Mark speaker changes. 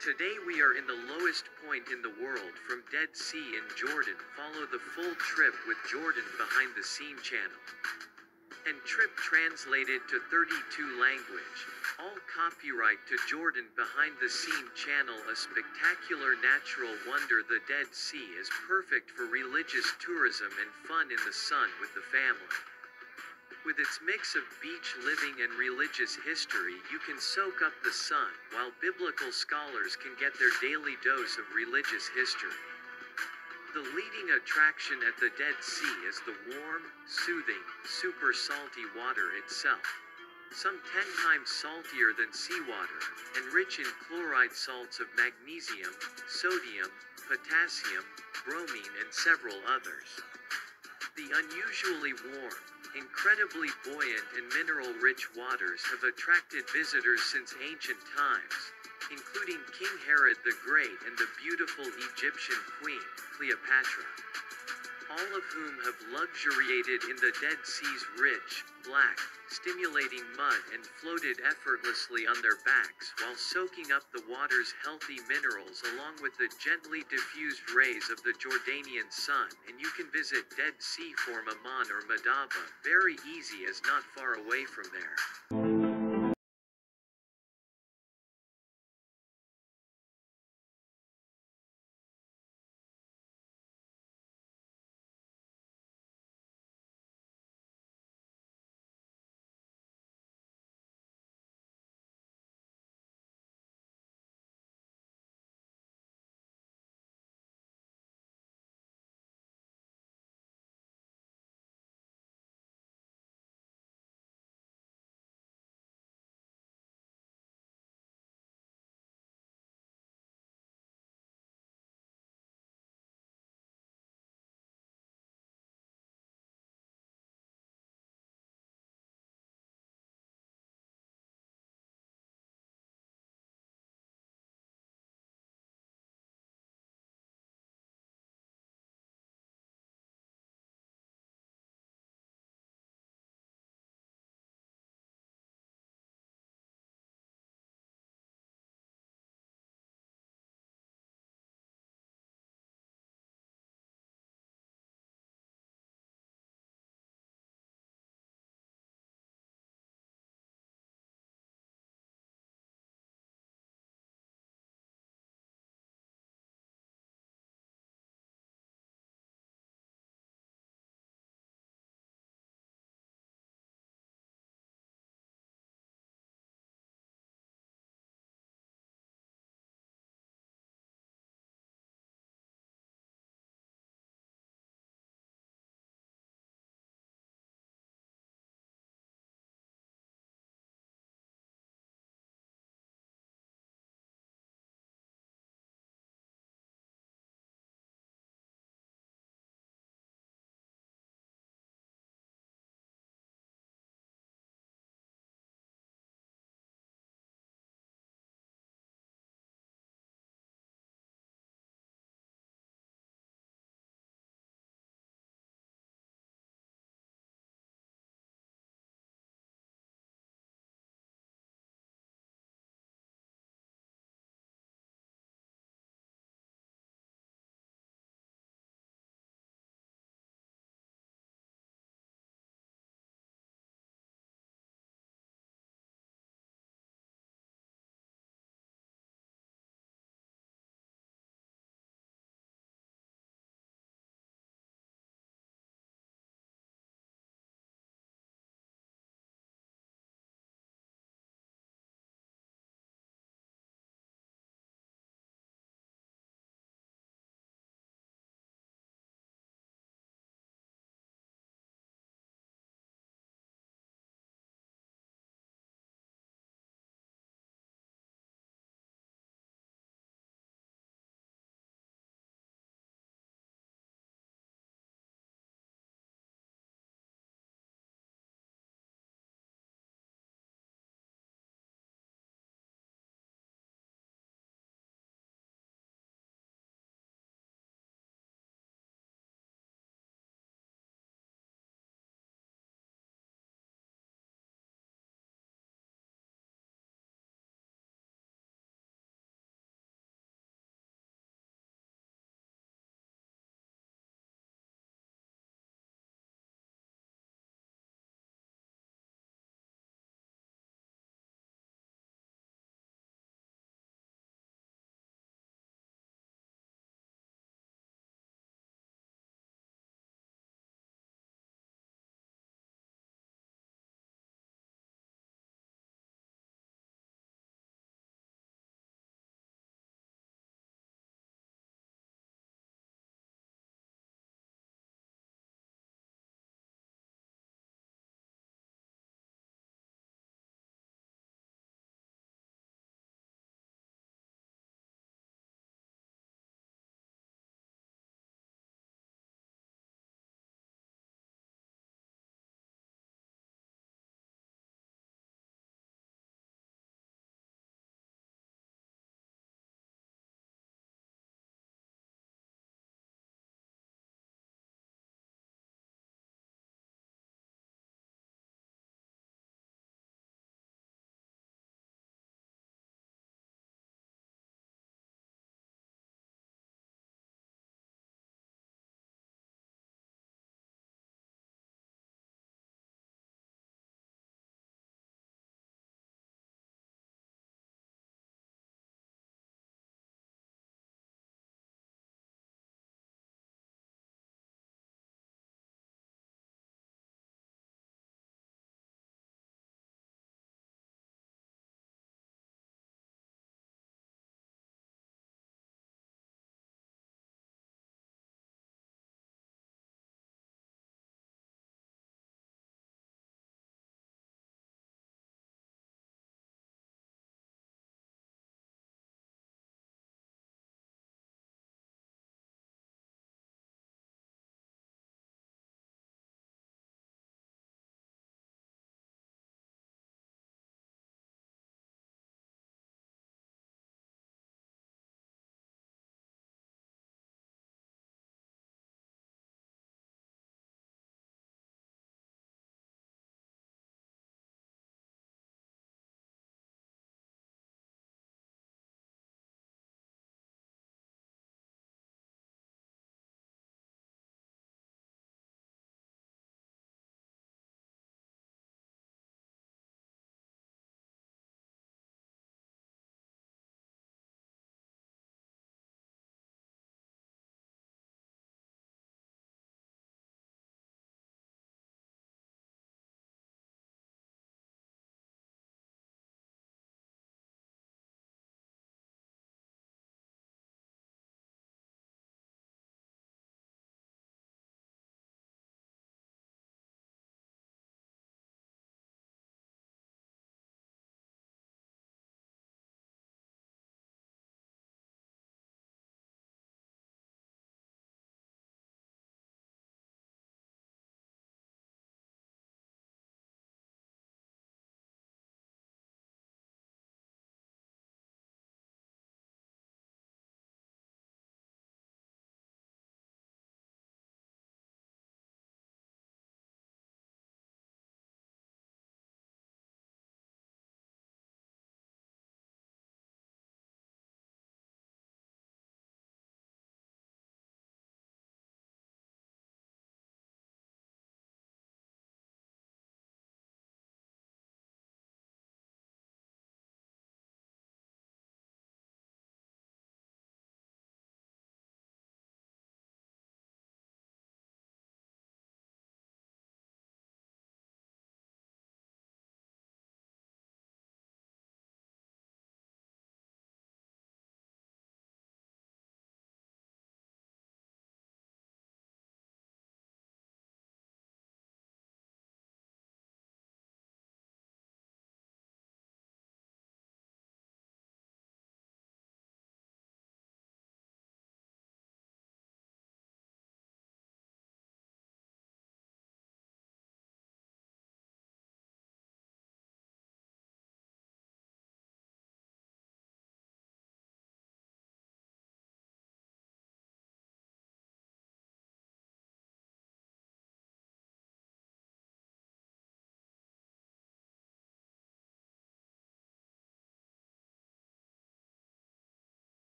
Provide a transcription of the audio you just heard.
Speaker 1: Today we are in the lowest point in the world from Dead Sea in Jordan. Follow the full trip with Jordan Behind the Scene channel. And trip translated to 32 language. All copyright to Jordan Behind the Scene channel. A spectacular natural wonder. The Dead Sea is perfect for religious tourism and fun in the sun with the family. With its mix of beach living and religious history, you can soak up the sun, while biblical scholars can get their daily dose of religious history. The leading attraction at the Dead Sea is the warm, soothing, super salty water itself. Some 10 times saltier than seawater, and rich in chloride salts of magnesium, sodium, potassium, bromine and several others. The unusually warm, incredibly buoyant and mineral-rich waters have attracted visitors since ancient times, including King Herod the Great and the beautiful Egyptian queen, Cleopatra, all of whom have luxuriated in the Dead Sea's rich, black, stimulating mud and floated effortlessly on their backs while soaking up the water's healthy minerals along with the gently diffused rays of the Jordanian sun. And you can visit Dead Sea for Amman or Madaba, very easy as not far away from there.